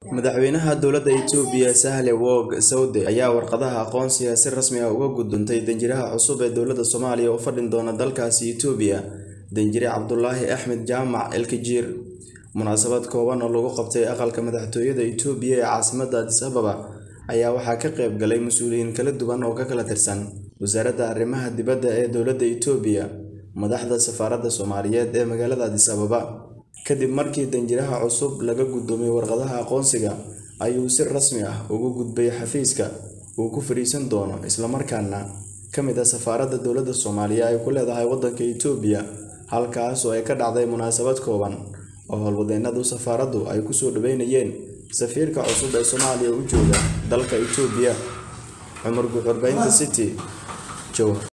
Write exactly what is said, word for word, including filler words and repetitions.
madaxweynaha dowladda Itoobiya Sahle Work Sowde ayaa warqadaha aqoonsiga si rasmi ah uga guddontay danjiraha cusub ee dowladda Soomaaliya oo fadhin doona dalkaasi Itoobiya danjire Cabdullaahi Axmed Jaamac Elkajir munaasabad kooban oo lagu qabtay aqalka madaxtooyada Itoobiya ee caasimadda Addis Ababa ayaa waxaa ka qayb galay mas'uuliyiin kala duwan oo ka kala tirsan wasaaradda arrimaha dibadda ee dowladda Itoobiya madaxda safaaradda Soomaaliyeed ee magaalada Addis Ababa kadib markii danjiraha cusub laga guddoomay warqadaha aqoonsiga ayuu si rasmi ah ugu gudbay xafiiska uu ku fariisan doono isla markaana kamid ah safaaradda dowladda Soomaaliya ay ku leedahay waddanka Itoobiya halkaas oo ay ka dhacday munaasabad kooban oo howlwadeennada safaaraddu ay ku soo dhaweynayeen safiirka cusub ee Soomaaliya u jooga dalka Itoobiya Cumar Guxurbaynta City Joe